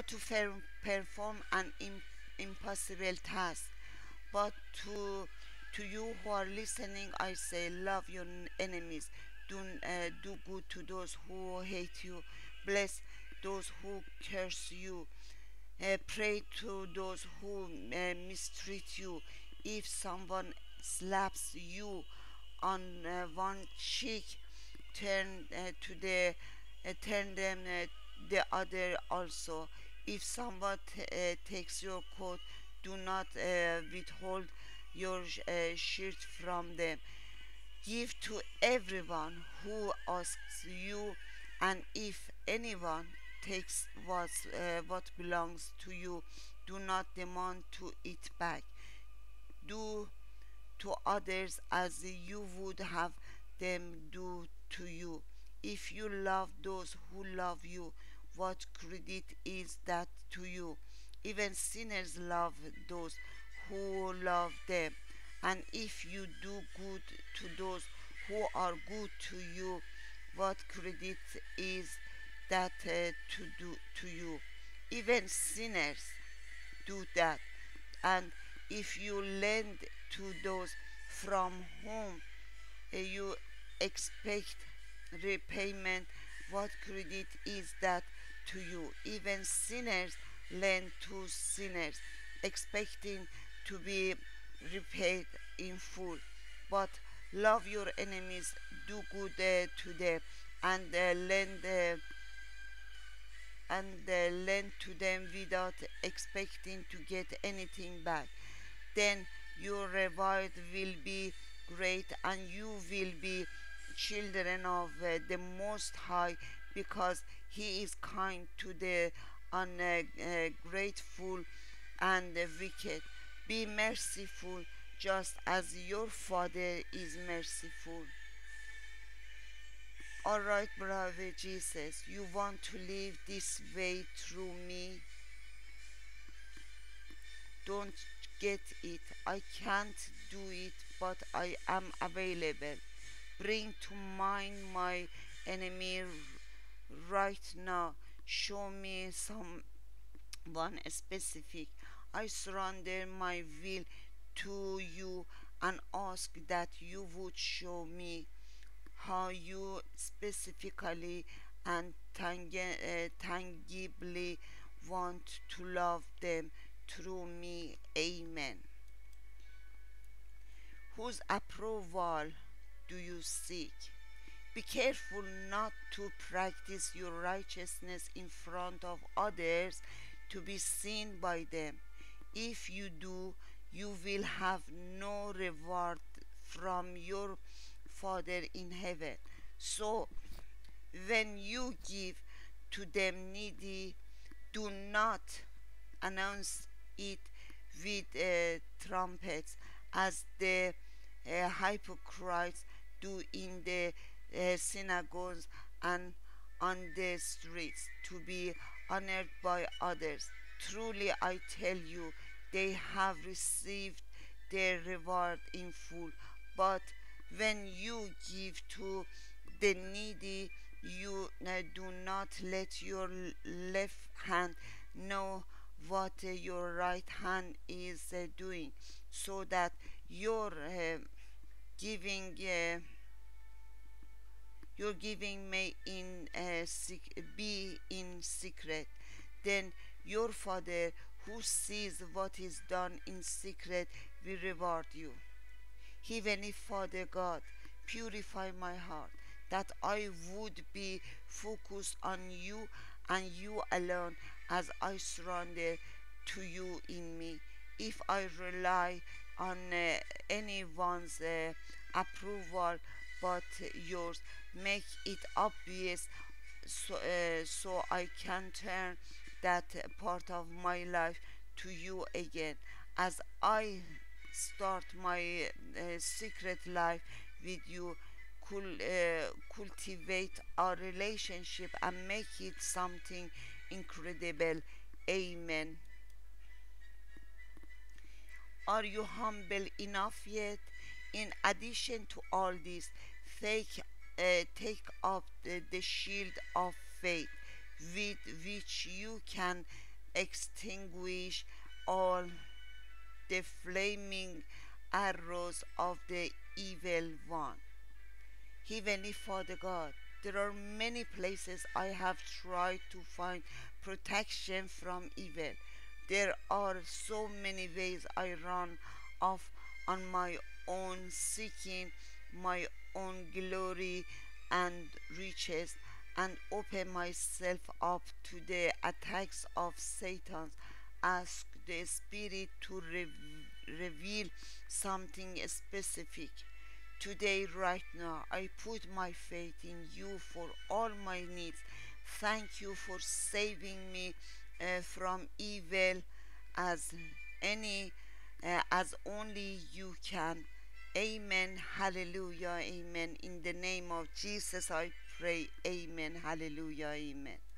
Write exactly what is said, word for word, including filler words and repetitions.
to fer- perform an im- impossible task. But to to you who are listening, I say, love your enemies. Do uh, do good to those who hate you. Bless those who curse you. Uh, pray to those who uh, mistreat you. If someone slaps you on uh, one cheek, turn uh, to the uh, turn them uh, the other also. If someone t- uh, takes your coat, do not uh, withhold your uh, shirt from them. Give to everyone who asks you, and if anyone takes what's, uh, what belongs to you, do not demand to it back. Do to others as you would have them do to you. If you love those who love you, what credit is that to you? Even sinners love those who love them. And if you do good to those who are good to you, what credit is that uh, to do to you? Even sinners do that. And if you lend to those from whom uh, you expect repayment, what credit is that to you? Even sinners lend to sinners, expecting to be repaid in full. But love your enemies, do good uh, to them, and uh, lend uh, and uh, lend to them without expecting to get anything back. Then your reward will be great, and you will be children of uh, the Most High, because He is kind to the ungrateful and the wicked. Be merciful just as your Father is merciful. Alright, brother Jesus, you want to live this way through me? Don't get it. I can't do it, but I am available. Bring to mind my enemy right now. Show me someone specific. I surrender my will to you and ask that you would show me how you specifically and tang- uh, tangibly want to love them through me. Amen. Whose approval do you seek? Be careful not to practice your righteousness in front of others to be seen by them. If you do, you will have no reward from your Father in heaven. So, when you give to them needy, do not announce it with uh, trumpets as the uh, hypocrites do in the uh, synagogues and on the streets to be honored by others. Truly, I tell you, they have received their reward in full. But when you give to the needy, you uh, do not let your left hand know what uh, your right hand is uh, doing, so that your uh, giving uh, your giving may in uh, sec- be in secret. Then your Father, who sees what is done in secret, will reward you. Heavenly Father God, purify my heart, that I would be focused on you and you alone as I surrender to you in me. If I rely on uh, anyone's uh, approval but yours, make it obvious, so, uh, so I can turn that part of my life to you again. As I start my uh, secret life with you, cul- uh, cultivate our relationship and make it something incredible. Amen. Are you humble enough yet? In addition to all this, take, uh, take up the, the shield of faith with which you can extinguish all the flaming arrows of the evil one. Heavenly Father God, there are many places I have tried to find protection from evil. There are so many ways I run off on my own, seeking my own glory and riches, and open myself up to the attacks of Satan. Ask the Spirit to re- reveal something specific. Today, right now, I put my faith in you for all my needs. Thank you for saving me uh, from evil as any uh, as only you can. Amen. Hallelujah. Amen. In the name of Jesus, I pray. Amen. Hallelujah. Amen.